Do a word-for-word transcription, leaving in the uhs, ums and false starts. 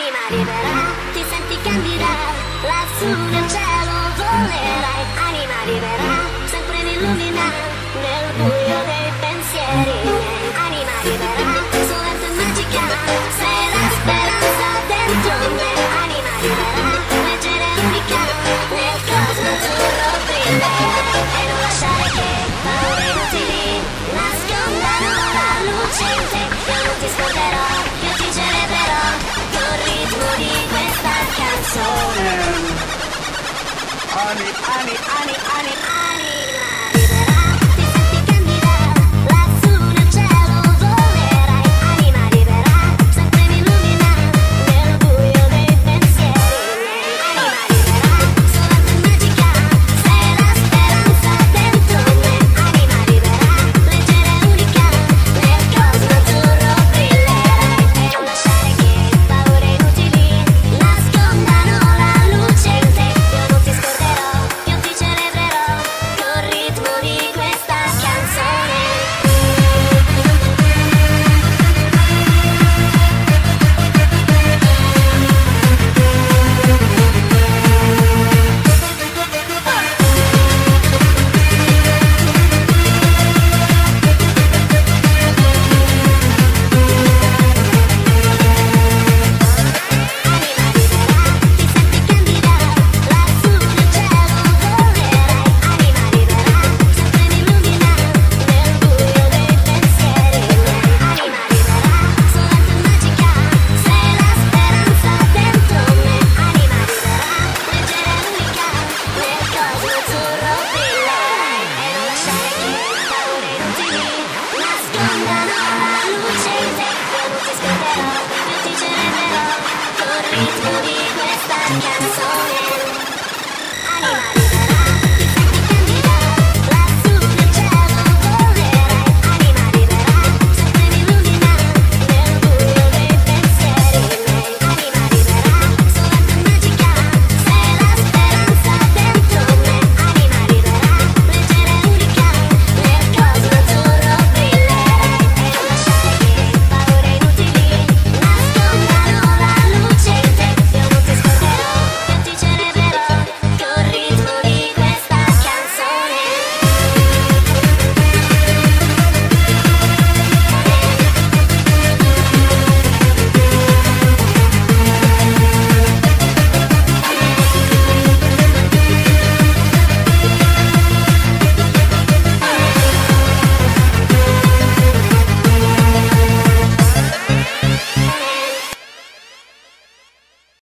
Anima libera, ti senti candida, lassù nel cielo volerai. Anima libera, sempre mi illumina nel buio dei pensieri miei. Anima libera, soletta e magica, sei la speranza dentro me. Anima libera, leggera e unica, nel cosmo azzurro brillerai. E non lasciare che paure inutili nascondano la luce in te. Io non ti scorderò, io ti celebrerò col ritmo di questa canzone. Ani, ani, ani, ani, Anima libera, ti senti candida, lassù nel cielo volerai. Anima libera, sempre mi illumina nel buio dei pensieri miei. Anima libera, soletta e magica, sei la speranza dentro me. Anima libera, leggera e unica, nel cosmo azzurro brillerai. E non lasciare che paure inutili nascondano la luce in te. Io non ti scorderò, io ti celebrerò col ritmo di questa canzone. Anima libera, ti senti candida, lassù nel cielo volerai. Anima libera, sempre mi illumina nel buio dei pensieri miei. Anima libera, soletta e magica, sei la speranza dentro me. Anima libera, leggera e unica, nel cosmo azzurro brillerai. E non lasciare che paure inutili nascondano la luce in te. Io non ti scorderò, io ti celebrerò col ritmo di questa canzone.